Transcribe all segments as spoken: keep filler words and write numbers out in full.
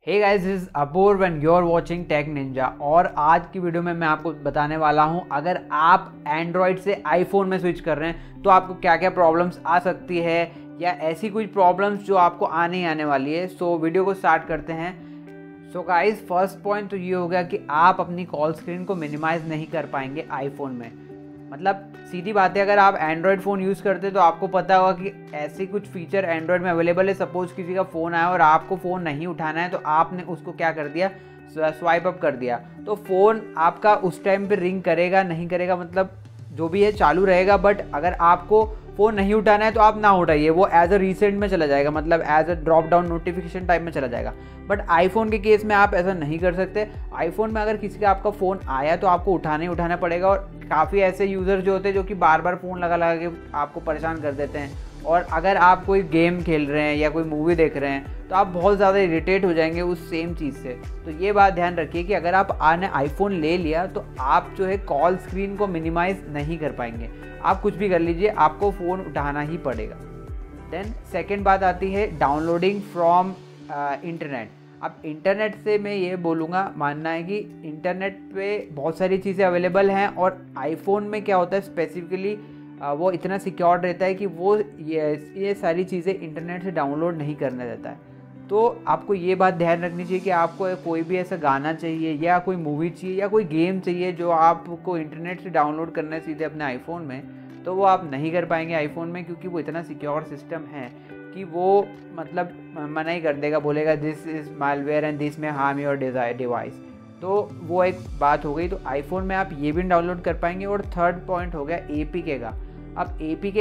Hey guys, this is Apoorv and you are watching tech ninja. और आज की video में मैं आपको बताने वाला हूं, अगर आप एंड्रॉयड से आईफोन में स्विच कर रहे हैं तो आपको क्या क्या प्रॉब्लम्स आ सकती है या ऐसी कुछ प्रॉब्लम्स जो आपको आने ही आने वाली है। सो so, वीडियो को स्टार्ट करते हैं। सो गाइस, फर्स्ट पॉइंट तो ये हो गया कि आप अपनी कॉल स्क्रीन को मिनिमाइज नहीं कर पाएंगे आईफोन में। मतलब सीधी बात है, अगर आप एंड्रॉयड फ़ोन यूज़ करते हैं तो आपको पता होगा कि ऐसे कुछ फीचर एंड्रॉयड में अवेलेबल है। सपोज़ किसी का फ़ोन आया और आपको फ़ोन नहीं उठाना है तो आपने उसको क्या कर दिया, स्वाइप अप कर दिया, तो फ़ोन आपका उस टाइम पे रिंग करेगा नहीं करेगा, मतलब जो भी है चालू रहेगा। बट अगर आपको फ़ोन नहीं उठाना है तो आप ना उठाइए, वो एज अ रीसेंट में चला जाएगा, मतलब as a drop down notification type में चला जाएगा। बट आईफोन के केस में आप ऐसा नहीं कर सकते। आईफोन में अगर किसी का आपका फ़ोन आया तो आपको उठाना ही उठाना पड़ेगा। और काफ़ी ऐसे यूज़र जो होते हैं जो कि बार बार फ़ोन लगा लगा के आपको परेशान कर देते हैं। और अगर आप कोई गेम खेल रहे हैं या कोई मूवी देख रहे हैं तो आप बहुत ज़्यादा इरिटेट हो जाएंगे उस सेम चीज़ से। तो ये बात ध्यान रखिए कि अगर आप आने आईफोन ले लिया तो आप जो है कॉल स्क्रीन को मिनिमाइज़ नहीं कर पाएंगे। आप कुछ भी कर लीजिए, आपको फ़ोन उठाना ही पड़ेगा। देन सेकेंड बात आती है डाउनलोडिंग फ्रॉम इंटरनेट। अब इंटरनेट से मैं ये बोलूँगा, मानना है कि इंटरनेट पे बहुत सारी चीज़ें अवेलेबल हैं और आईफोन में क्या होता है स्पेसिफिकली वो इतना सिक्योर रहता है कि वो ये ये सारी चीज़ें इंटरनेट से डाउनलोड नहीं करने देता है। तो आपको ये बात ध्यान रखनी चाहिए कि आपको कोई भी ऐसा गाना चाहिए या कोई मूवी चाहिए या कोई गेम चाहिए जो आपको इंटरनेट से डाउनलोड करना है सीधे अपने आईफोन में, तो वो आप नहीं कर पाएंगे आईफोन में, क्योंकि वो इतना सिक्योर सिस्टम है कि वो मतलब मना ही कर देगा, बोलेगा this is malware and this may harm your device. तो वो एक बात हो गई। तो आईफोन में आप ये भी डाउनलोड कर पाएंगे। और थर्ड पॉइंट हो गया एपीके का। अब एपीके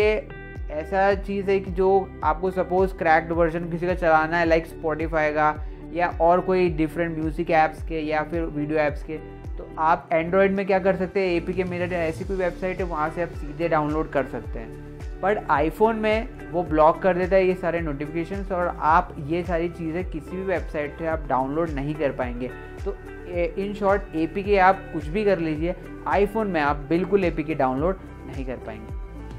ऐसा चीज़ है कि जो आपको सपोज़ क्रैक्ड वर्जन किसी का चलाना है, लाइक स्पॉटिफाई का या और कोई डिफरेंट म्यूज़िक ऐप्स के या फिर वीडियो ऐप्स के, तो आप एंड्रॉयड में क्या कर सकते हैं, एपीके मेरर ऐसी कोई वेबसाइट है वहाँ से आप सीधे डाउनलोड कर सकते हैं। बट आईफोन में वो ब्लॉक कर देता है ये सारे नोटिफिकेशंस और आप ये सारी चीज़ें किसी भी वेबसाइट से आप डाउनलोड नहीं कर पाएंगे। तो इन शॉर्ट एपीके आप कुछ भी कर लीजिए, आईफोन में आप बिल्कुल एपीके डाउनलोड नहीं कर पाएंगे।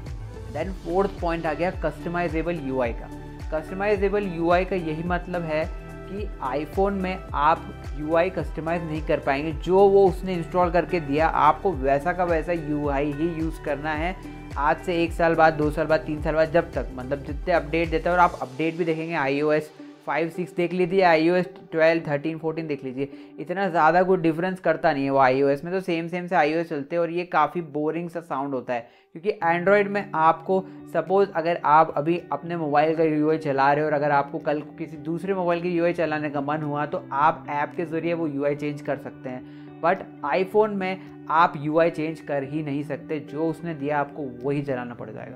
देन फोर्थ पॉइंट आ गया कस्टमाइजेबल यूआई का। कस्टमाइजेबल यूआई का यही मतलब है कि आईफोन में आप यूआई कस्टमाइज़ नहीं कर पाएंगे। जो वो उसने इंस्टॉल करके दिया आपको वैसा का वैसा यूआई ही यूज़ करना है। आज से एक साल बाद, दो साल बाद, तीन साल बाद, जब तक मतलब जितने अपडेट देता है। और आप अपडेट भी देखेंगे, I O S five six देख लीजिए, I O S twelve thirteen fourteen देख लीजिए, इतना ज़्यादा कोई डिफरेंस करता नहीं है वो आई ओ एस में। तो सेम सेम से आई ओ एस चलते हैं और ये काफ़ी बोरिंग सा साउंड होता है। क्योंकि एंड्रॉयड में आपको सपोज़ अगर आप अभी अपने मोबाइल का यूआई चला रहे हो और अगर आपको कल किसी दूसरे मोबाइल की यूआई चलाने का मन हुआ तो आप ऐप के ज़रिए वो यूआई चेंज कर सकते हैं। बट आईफोन में आप यूआई चेंज कर ही नहीं सकते, जो उसने दिया आपको वही चलाना पड़ जाएगा।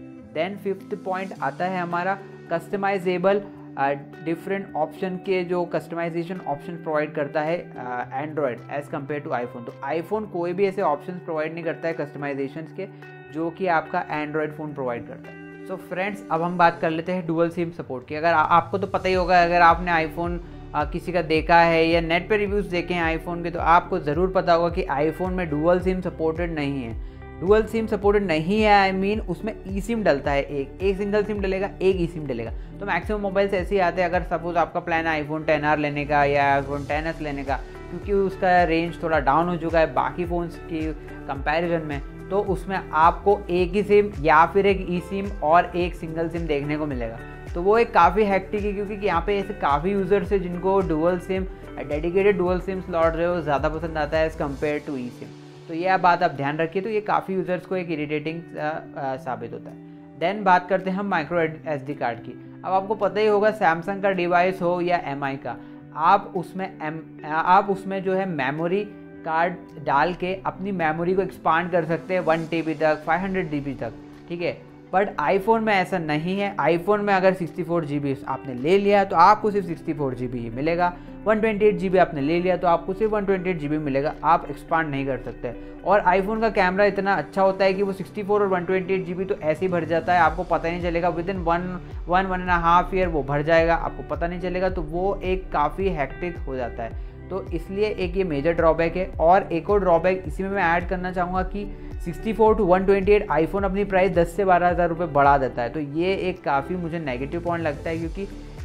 देन फिफ्थ पॉइंट आता है हमारा कस्टमाइजेबल डिफरेंट ऑप्शन के, जो कस्टमाइजेशन ऑप्शन प्रोवाइड करता है android as compare to iPhone. तो आईफोन कोई भी ऐसे ऑप्शन प्रोवाइड नहीं करता है कस्टमाइजेशन के जो कि आपका एंड्रॉयड फ़ोन प्रोवाइड करता है। सो so फ्रेंड्स, अब हम बात कर लेते हैं डुअल सिम सपोर्ट की। अगर आ, आपको तो पता ही होगा, अगर आपने आईफोन आ, किसी का देखा है या नेट पे रिव्यूज़ देखे हैं आईफोन के, तो आपको ज़रूर पता होगा कि आईफोन में डुअल सिम सपोर्टेड नहीं है। डुअल सिम सपोर्टेड नहीं है, आई मीन उसमें ई सिम डलता है, एक एक सिंगल सिम डलेगा, एक ई सिम डलेगा। तो मैक्सिमम मोबाइल्स ऐसे ही आते हैं। अगर सपोज़ आपका प्लान है आईफोन टेन आर लेने का या आईफोन टेन एस लेने का, क्योंकि उसका रेंज थोड़ा डाउन हो चुका है बाकी फ़ोन्स की कंपैरिजन में, तो उसमें आपको एक ही सिम या फिर एक ई सिम और एक सिंगल सिम देखने को मिलेगा। तो वो एक काफ़ी हैक्टिक है, क्योंकि यहाँ पे ऐसे काफ़ी यूज़र्स हैं जिनको dual sim, dedicated dual sim slot जो है वो ज़्यादा पसंद आता है as compare to e sim. तो ये बात आप ध्यान रखिए। तो ये काफ़ी यूज़र्स को एक इरिटेटिंग साबित होता है। देन बात करते हैं हम माइक्रो एस डी कार्ड की। अब आपको पता ही होगा, सैमसंग का डिवाइस हो या एम आई का, आप उसमें एम आप उसमें जो है मेमोरी कार्ड डाल के अपनी मेमोरी को एक्सपांड कर सकते हैं वन टी बी तक, फाइव हंड्रेड जी बी तक, ठीक है। बट आईफोन में ऐसा नहीं है। आईफोन में अगर सिक्सटी फोर जी बी आपने ले लिया तो आपको सिर्फ सिक्सटी फोर जी बी ही मिलेगा। One twenty eight G B आपने ले लिया तो आपको सिर्फ one twenty eight G B मिलेगा, आप एक्सपांड नहीं कर सकते। और आईफोन का कैमरा इतना अच्छा होता है कि वो सिक्सटी फोर और one twenty eight G B तो ऐसे ही भर जाता है, आपको पता नहीं चलेगा। Within one one one and half year वो भर जाएगा, आपको पता नहीं चलेगा। तो वो एक काफ़ी हैक्टिक हो जाता है। तो इसलिए एक ये मेजर ड्रॉबैक है। और एक और ड्रॉबैक इसी में मैं ऐड करना चाहूँगा कि sixty four to one twenty eight iPhone अपनी प्राइस दस से बारह हज़ार रुपये बढ़ा देता है। तो ये एक काफ़ी मुझे नेगेटिव पॉइंट लगता है, क्योंकि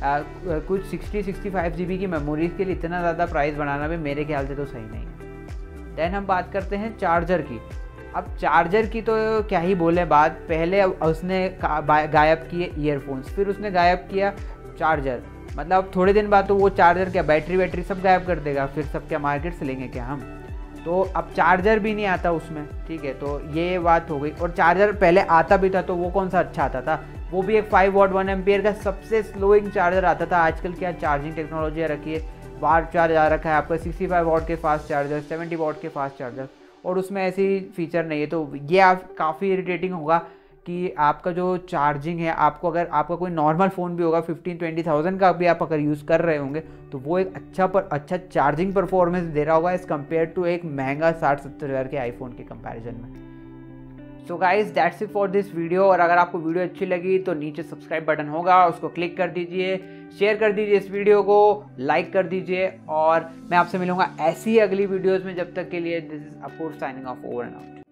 आ, कुछ sixty sixty five G B की मेमोरीज के लिए इतना ज़्यादा प्राइस बढ़ाना भी मेरे ख्याल से तो सही नहीं है। देन हम बात करते हैं चार्जर की। अब चार्जर की तो क्या ही बोले बात, पहले उसने गायब किए ईयरफोन्स, फिर उसने गायब किया चार्जर, मतलब थोड़े दिन बाद तो वो चार्जर क्या बैटरी वैटरी सब गायब कर देगा, फिर सब क्या मार्केट से लेंगे क्या हम। तो अब चार्जर भी नहीं आता उसमें, ठीक है, तो ये बात हो गई। और चार्जर पहले आता भी था तो वो कौन सा अच्छा आता था, वो भी एक फाइव वॉट वन एम्पियर का सबसे स्लोइंग चार्जर आता था। आजकल क्या चार्जिंग टेक्नोलॉजी रखी है, वाट चार्ज आ रखा है आपका सिक्सटी फाइव वॉट के फास्ट चार्जर, सेवेंटी वॉट के फास्ट चार्जर, और उसमें ऐसी फीचर नहीं है। तो ये आप काफ़ी इरिटेटिंग होगा कि आपका जो चार्जिंग है, आपको अगर आपका कोई नॉर्मल फ़ोन भी होगा फिफ्टीन ट्वेंटी थाउजेंड का भी आप अगर यूज़ कर रहे होंगे तो वो एक अच्छा पर अच्छा चार्जिंग परफॉर्मेंस दे रहा होगा एज़ कम्पेयर टू एक महंगा साठ सत्तर हज़ार के आईफोन के कंपैरिजन में। So guys that's it for this video. और अगर आपको वीडियो अच्छी लगी तो नीचे सब्सक्राइब बटन होगा, उसको क्लिक कर दीजिए, शेयर कर दीजिए इस वीडियो को, लाइक कर दीजिए, और मैं आपसे मिलूंगा ऐसी अगली वीडियोज़ में। जब तक के लिए this is Apoorv signing off, over and out.